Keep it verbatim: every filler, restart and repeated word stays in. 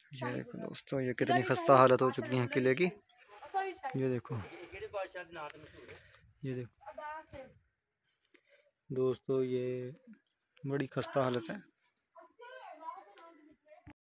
ये देखो दोस्तों, ये कितनी खस्ता हालत हो चुकी है किले की। ये देखो, ये देखो दोस्तों, ये बड़ी खस्ता हालत है।